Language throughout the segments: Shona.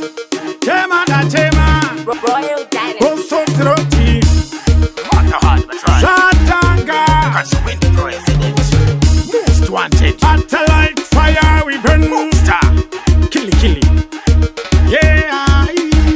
Chema da Chema, Royal Dynasty. also Troti, Shatanga, most wanted. At a light fire we burn, monster, killy. Yeah,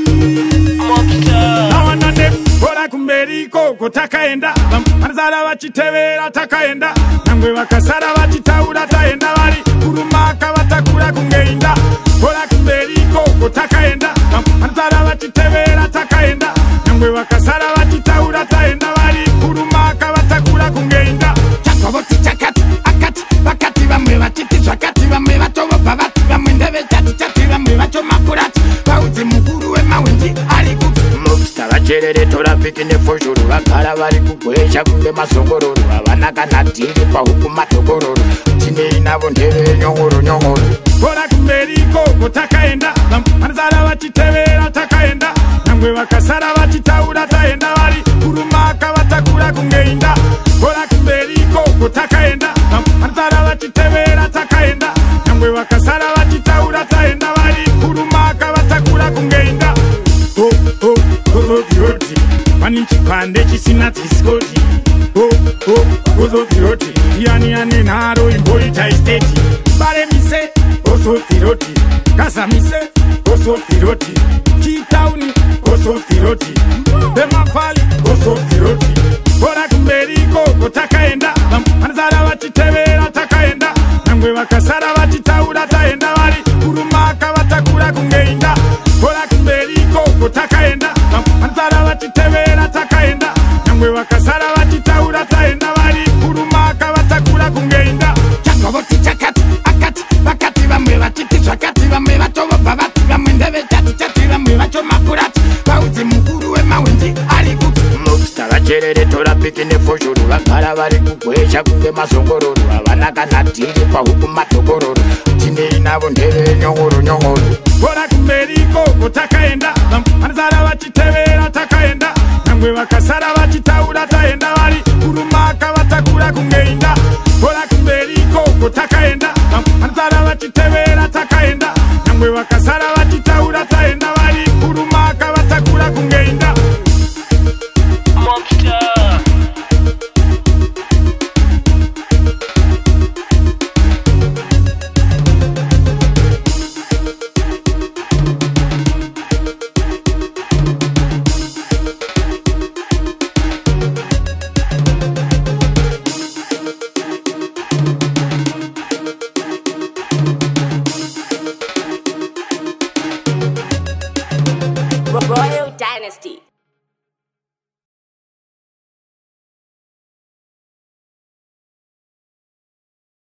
now and then, Bora kumberi koko takaenda, manzara wachitevera takaenda, nangwe wakasara wachitaura taenda wari, kurumaka watakura kungeinda. Bora kumberi koko takaenda, manzara wachitevera takaenda, nangwe wakasara wachitaura taenda wari, kurumaka watakura kungeinda. Chakoti chakati akati bakati bamwe bachiti chakati bamwe batobo babati bamwe ndebe chati bamwe bacho makurati bauzi mukuru we mawenji ari kuti mobsta bacherere tora pikine foshuru bakara bari kugwesha kunge masongororo abana kana tiri pa hukuma togororo tine inabo ndebe nyongoro Bora kumberi koko takaenda, manzara wachitevera takaenda, nangwe wakasara wachitaura taenda wari, kurumaka watakura kungeinda. Bora kumberi koko takaenda, manzara wachitevera takaenda, nangwe wakasara wachitaura taenda wari, kurumaka watakura kungeinda. Viroti, manichipande chisina tiskoti. Viroti, yani naro imboita estate. Bare mise, Viroti, Casa mise, Viroti, Chitauni, Viroti, Bemafali, Viroti. Bora kumberi koko takaenda, manzara wachitevera takaenda, nangwe wakasara wachitaura taenda wari, kurumaka watakura kungeinda. Bora kumberi koko takaenda, manzara wachitevera takaenda, nangwe wakasara wachitaura taenda wari, kurumaka watakura kungeinda. chakoti chakati akati bakati bamwe bachiti chakati bamwe batobo babati bamwe ndebe chati bamwe bacho makurati bauzi mukuru we mawenji ari kuti mobsta bacherere tora pikine foshuru bakara bari kugwesha kunge masongororo abana kana tiri pa hukuma togororo tine inabo ndebe nyongoro Bora kumberi koko takaenda, manzara wachitevera takaenda, nangwe wakasara wachitaura taenda wari, kurumaka watakura kungeinda. Bora kumberi koko takaenda, manzara wachitevera takaenda, nangwe wakasara wachitaura taenda wari, kurumaka watakura kungeinda. Royal Dynasty.